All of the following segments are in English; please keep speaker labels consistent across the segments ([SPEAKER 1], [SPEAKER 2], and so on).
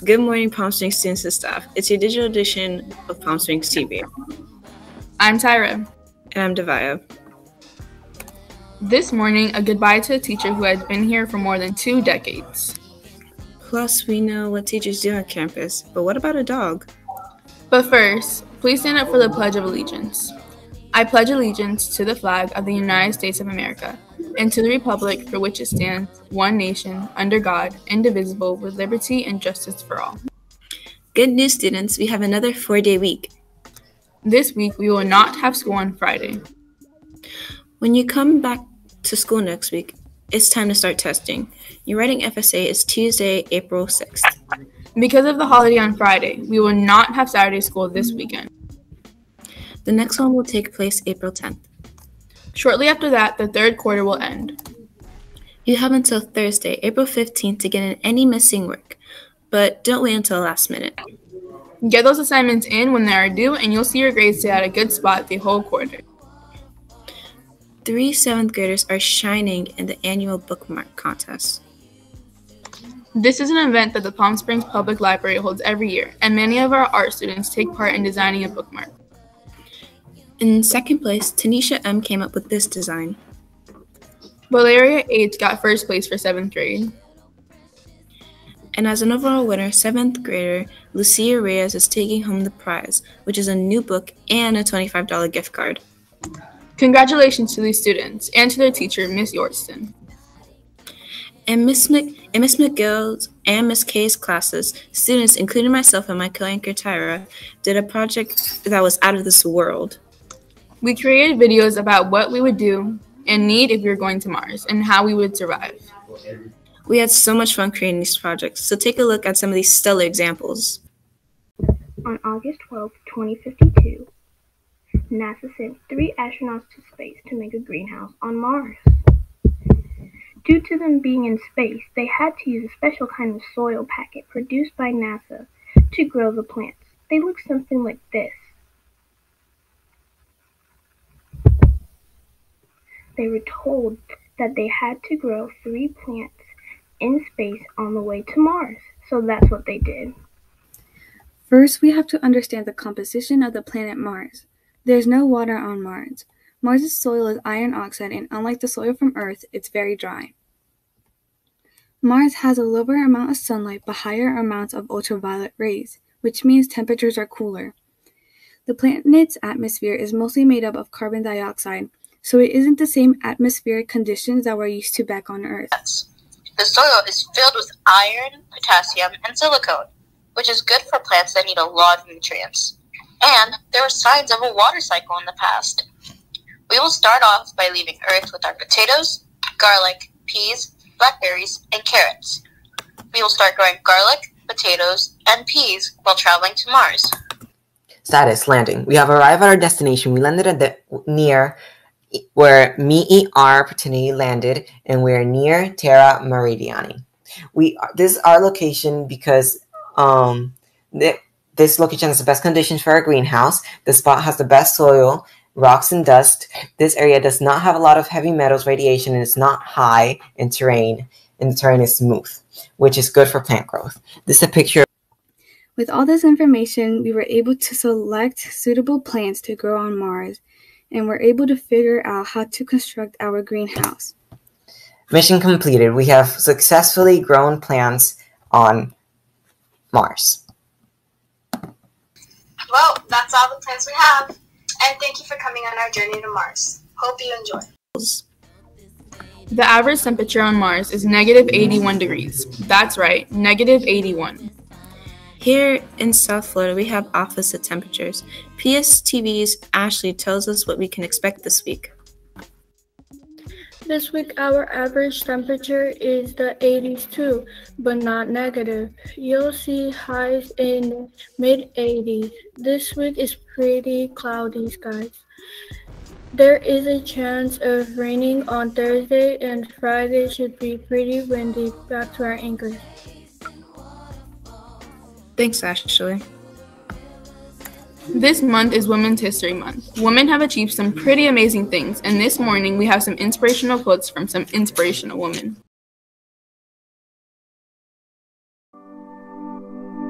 [SPEAKER 1] Good morning, Palm Springs students and staff. It's your digital edition of Palm Springs TV.
[SPEAKER 2] I'm Tyra.
[SPEAKER 1] And I'm Devaya.
[SPEAKER 2] This morning, a goodbye to a teacher who has been here for more than 2 decades.
[SPEAKER 1] Plus, we know what teachers do on campus, but what about a dog?
[SPEAKER 2] But first, please stand up for the Pledge of Allegiance. I pledge allegiance to the flag of the United States of America and to the republic for which it stands, one nation, under God, indivisible, with liberty and justice for all.
[SPEAKER 1] Good news, students. We have another 4-day week.
[SPEAKER 2] This week, we will not have school on Friday.
[SPEAKER 1] When you come back to school next week, it's time to start testing. Your writing FSA is Tuesday, April 6th.
[SPEAKER 2] Because of the holiday on Friday, we will not have Saturday school this weekend.
[SPEAKER 1] The next one will take place April 10th.
[SPEAKER 2] Shortly after that, the third quarter will end.
[SPEAKER 1] You have until Thursday, April 15th to get in any missing work, but don't wait until the last minute.
[SPEAKER 2] Get those assignments in when they are due, and you'll see your grades stay at a good spot the whole quarter.
[SPEAKER 1] 3 7th graders are shining in the annual bookmark contest.
[SPEAKER 2] This is an event that the Palm Springs Public Library holds every year, and many of our art students take part in designing a bookmark.
[SPEAKER 1] In second place, Tanisha M. came up with this design.
[SPEAKER 2] Valeria H. got first place for 7th grade.
[SPEAKER 1] And as an overall winner, 7th grader Lucia Reyes is taking home the prize, which is a new book and a $25 gift card.
[SPEAKER 2] Congratulations to these students and to their teacher, Miss Yorkston.
[SPEAKER 1] In Miss McGill's and Miss Kay's classes, students, including myself and my co-anchor Tyra, did a project that was out of this world.
[SPEAKER 2] We created videos about what we would do and need if we were going to Mars and how we would survive.
[SPEAKER 1] We had so much fun creating these projects, so take a look at some of these stellar examples.
[SPEAKER 3] On August 12, 2052, NASA sent 3 astronauts to space to make a greenhouse on Mars. Due to them being in space, they had to use a special kind of soil packet produced by NASA to grow the plants. They look something like this. They were told that they had to grow 3 plants in space on the way to Mars, so that's what they did.
[SPEAKER 4] First, we have to understand the composition of the planet Mars. There's no water on Mars. Mars' soil is iron oxide, and unlike the soil from Earth, it's very dry. Mars has a lower amount of sunlight but higher amounts of ultraviolet rays, which means temperatures are cooler. The planet's atmosphere is mostly made up of carbon dioxide, so it isn't the same atmospheric conditions that we're used to back on Earth.
[SPEAKER 5] The soil is filled with iron, potassium, and silicone, which is good for plants that need a lot of nutrients. And there are signs of a water cycle in the past. We will start off by leaving Earth with our potatoes, garlic, peas, blackberries, and carrots. We will start growing garlic, potatoes, and peas while traveling to Mars.
[SPEAKER 6] Status: landing. We have arrived at our destination. We landed at near where Me-R Opportunity landed, and we're near Terra Meridiani. This is our location because this location has the best conditions for our greenhouse. The spot has the best soil, rocks, and dust. This area does not have a lot of heavy metals radiation, and it's not high in terrain, and the terrain is smooth, which is good for plant growth. This is a picture.
[SPEAKER 4] With all this information, we were able to select suitable plants to grow on Mars, and we're able to figure out how to construct our greenhouse.
[SPEAKER 6] Mission completed. We have successfully grown plants on Mars.
[SPEAKER 7] Well, that's all the plans we have. And thank you for coming on our journey to Mars. Hope you enjoy.
[SPEAKER 2] The average temperature on Mars is negative 81 degrees. That's right, negative 81.
[SPEAKER 1] Here in South Florida, we have opposite temperatures. PSTV's Ashley tells us what we can expect this week.
[SPEAKER 8] This week, our average temperature is the 80s too, but not negative. You'll see highs in mid-80s. This week is pretty cloudy skies. There is a chance of raining on Thursday, and Friday should be pretty windy. Back to our anchors.
[SPEAKER 1] Thanks, Ashley.
[SPEAKER 2] This month is Women's History Month. Women have achieved some pretty amazing things, and this morning we have some inspirational quotes from some inspirational women.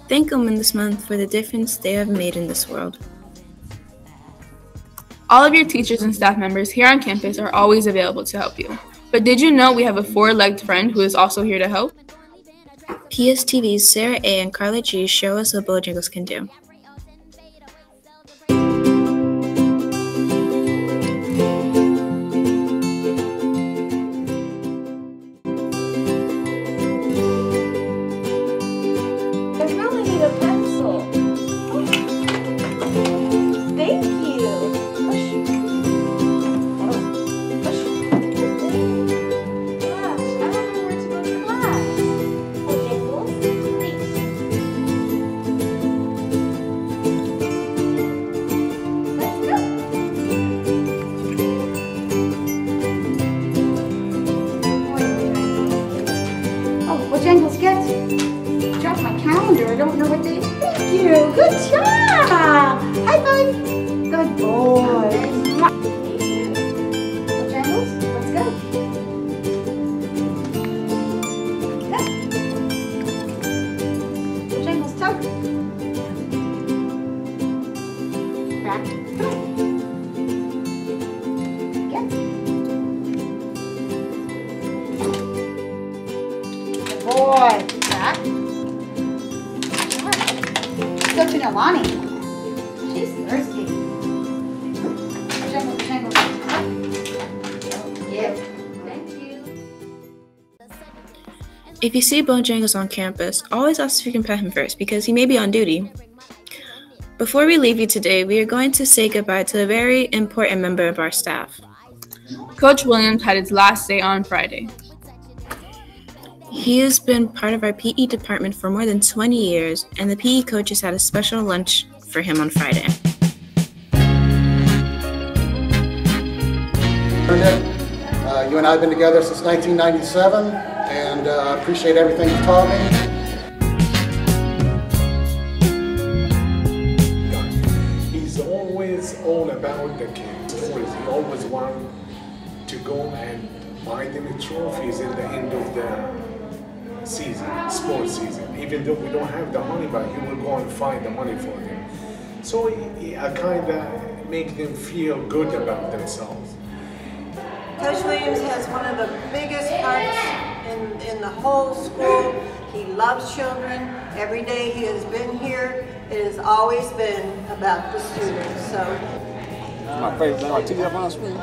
[SPEAKER 1] Thank them in this month for the difference they have made in this world.
[SPEAKER 2] All of your teachers and staff members here on campus are always available to help you. But did you know we have a four-legged friend who is also here to help?
[SPEAKER 1] PSTV's Sarah A. and Carla G. show us what Bojangles can do.
[SPEAKER 9] I really need a pencil. Thank you. Push. Oh, push. Gosh, I don't know where to go to class. Bojangles, please. Let's go. Oh, Bojangles, get. Dropped my calendar. I don't know what day. Thank you. Good job. High five. Good boy. Bojangles, let's go. Go. Bojangles, tug. Back. Come on. Get. Good boy. Back. Go to Nalani. She's thirsty. Bojangles, Bojangles. Yep. Thank you.
[SPEAKER 1] If you see Bojangles on campus, always ask if you can pet him first because he may be on duty. Before we leave you today, we are going to say goodbye to a very important member of our staff.
[SPEAKER 2] Coach Williams had his last day on Friday.
[SPEAKER 1] He has been part of our PE department for more than 20 years, and the PE coaches had a special lunch for him on Friday.
[SPEAKER 10] You and I have been together since 1997, and I appreciate everything you've taught me.
[SPEAKER 11] He's always all about the kids. He always wants to go and buy them trophies at the end of the season, sports season. Even though we don't have the money, but he will go and find the money for them. So I kind of make them feel good about themselves.
[SPEAKER 12] Coach Williams has one of the biggest hearts in the whole school. He loves children. Every day he has been here, it has always been about the students. So,
[SPEAKER 13] my favorite thing, like TV up on the screen.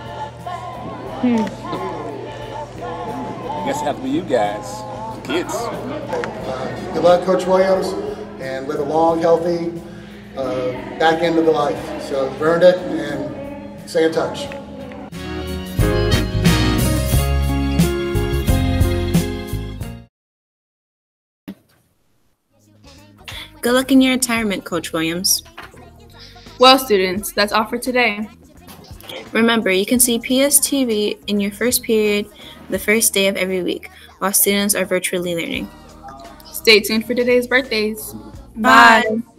[SPEAKER 13] I guess it have to be you guys, the kids.
[SPEAKER 10] Good luck, Coach Williams, and live a long, healthy back end of the life. So you've earned it, and stay in touch.
[SPEAKER 1] Good luck in your retirement, Coach Williams.
[SPEAKER 2] Well, students, that's all for today.
[SPEAKER 1] Remember, you can see PSTV in your first period the first day of every week while students are virtually learning.
[SPEAKER 2] Stay tuned for today's birthdays.
[SPEAKER 1] Bye.